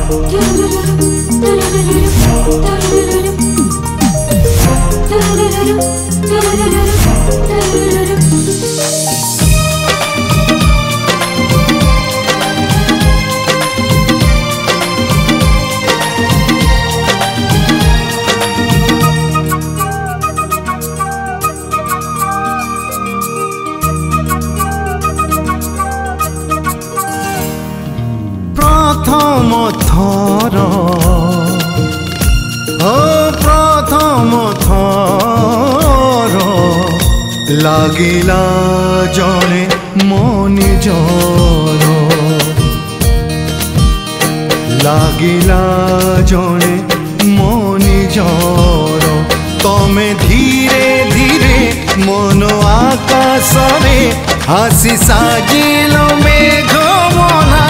प्रथम थर प्रथम थर लागिला जणे मो निजर लागिला जणे मो निजर तमे धीरे धीरे मन आकाश रे आसी साजिल मेघ मना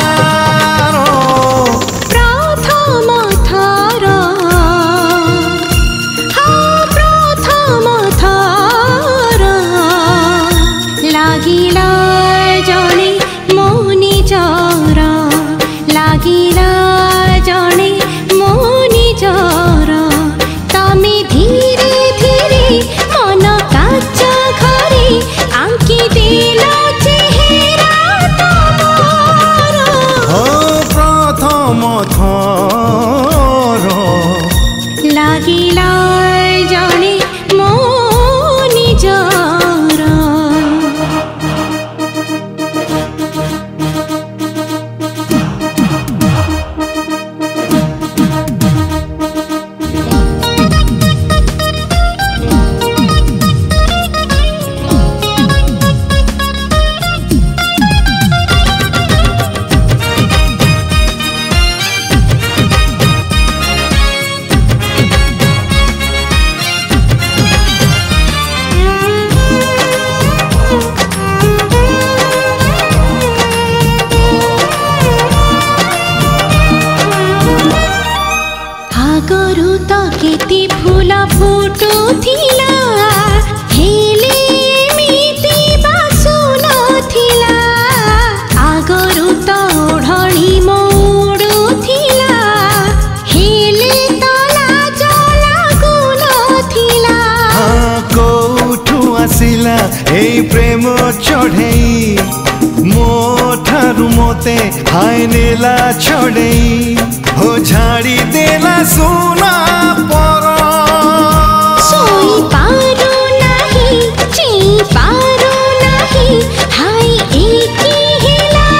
प्रेम चढ़ई मो ठारू मोते हाय नेला छड़ई हो झाड़ी देला सोना पर सोई पारू नहीं ची पारू नहीं हाय एकी हेला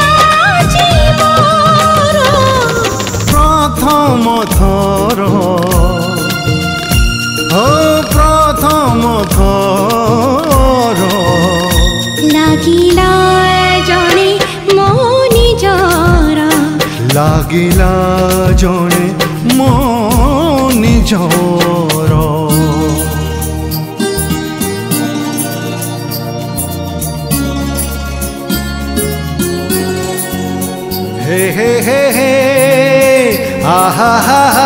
जीवन प्रथम थर प्रथम थर लागिला जणे मो निजर लागिला जणे मो निजर हे हे हे हे आहा हा हा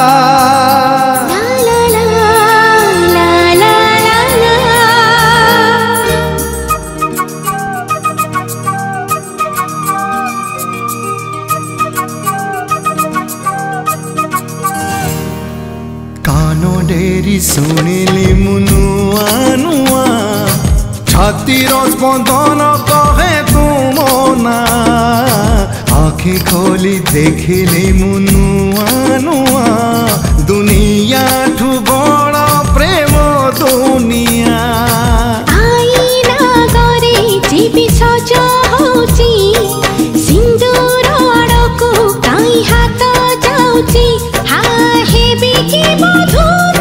डेरी सुनिली मुनुआ नुआ छातीर स्पंदन कहे तुम ना आँखि खोली देखिली मुनुआ नुआ दुनिया ठू बड़ प्रेम दुनिया आईना करे जीवी सज होची सिंदूर आड़को काई हाथ जाउची हा हेबी की मधु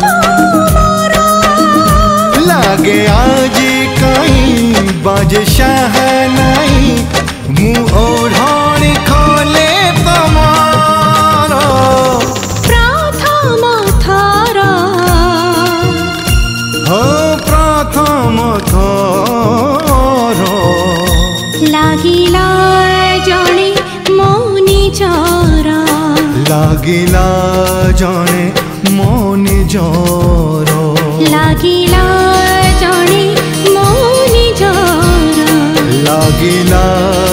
लागे आज कहीं बाजे शहनाई मुँह ओढ़ानी खोले तमारा प्रथम थर हो प्रथम थर लागिला जणे मो निजर लागिला जणे मो निजर लागिला जणे मो निजर लागिला